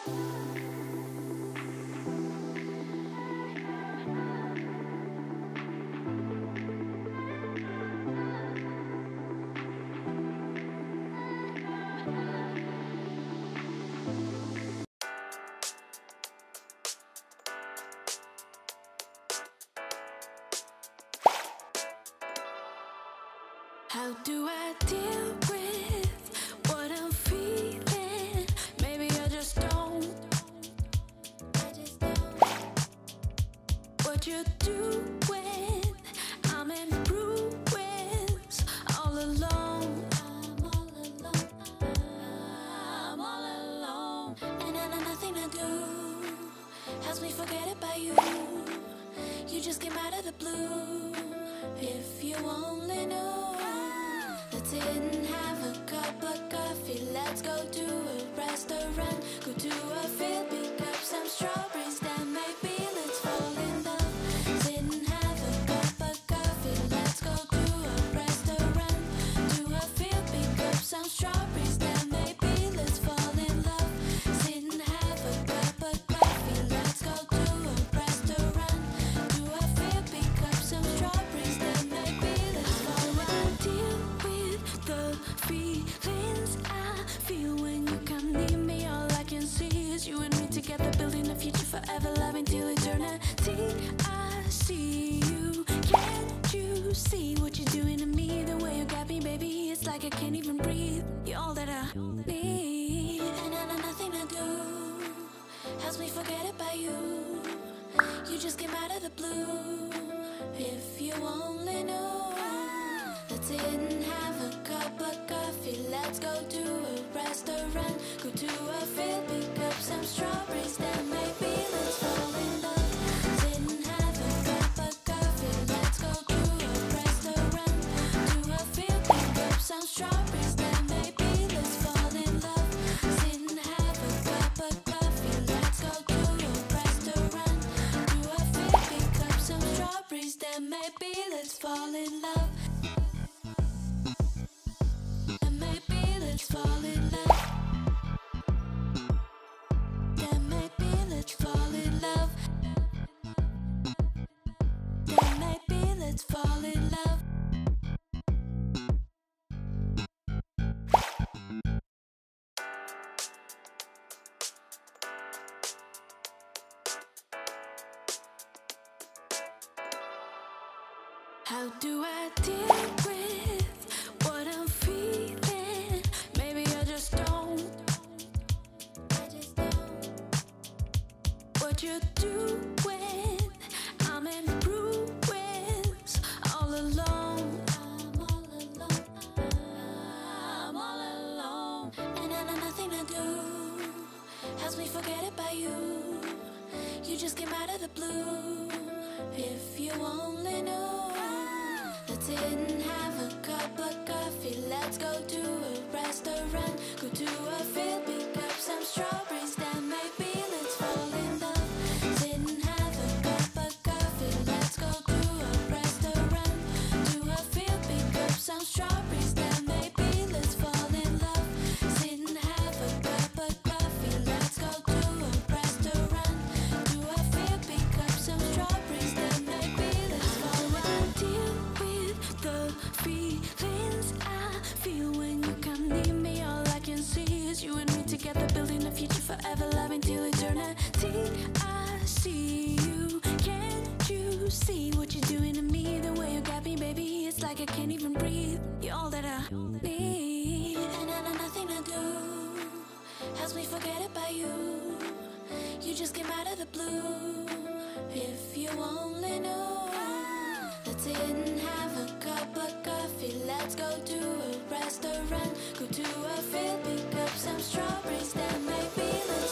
How do I deal with what I'm feeling? Maybe I just don't. What you do when I'm in ruins, all alone. I'm all alone. And nothing I do helps me forget about you. You just came out of the blue. If you only knew. Didn't have a cup of coffee, let's go to a restaurant, go to a field, pick up some strawberries, then maybe let's fall in love. Didn't have a cup of coffee, let's go to a restaurant, to a field, pick up some strawberries, then maybe let's fall in love. Didn't have a cup of coffee, let's go to a restaurant, to a field, pick up some strawberries, then maybe let's fall in love. Deal with the feelings I feel when you come near me. All I can see is you and me together, building a future forever, loving till eternity. I see you, can't you see what you're doing to me? The way you got me, baby, it's like I can't even breathe. You're all that I need, and nothing I do helps me forget about you. You just came out of the blue. If you only knew. Didn't have a cup of coffee, let's go to a restaurant, go to a field, pick up some strawberries, then maybe let's fall in love. Didn't have a cup of coffee, let's go to a restaurant, to a field, pick up some strawberries, then maybe let's fall in love. Didn't have a cup of coffee, let's go to a restaurant, to a field, pick up some strawberries, then maybe let's fall in love. Let's fall in love. Then maybe let's fall in love. Then maybe let's fall in love. How do I deal with what I'm feeling? Maybe I just don't. What you do when I'm in ruins, all alone. I'm all alone. And nothing I do helps me forget about you. You just came out of the blue. If you only knew. Didn't have a cup of coffee, let's go to a restaurant, go to a field, pick up some strawberries, then maybe let's fall in love. Didn't have a cup of coffee, let's go to a restaurant, to a field, pick up some strawberries, then maybe let's fall in love. Didn't have a cup of coffee, let's go to a restaurant, to a field, pick up some strawberries, then maybe let's fall in love. Deal with the feelings I feel when you come near me. All I can see is you and me together, building a future forever, loving till eternity. I see you, can't you see what you're doing to me? The way you got me, baby, it's like I can't even breathe. You're all that I need, and nothing I do helps me forget about you. You just came out of the blue. If you only knew. Didn't have a cup of coffee, let's go to a restaurant, go to a field, pick up some strawberries, then maybe let's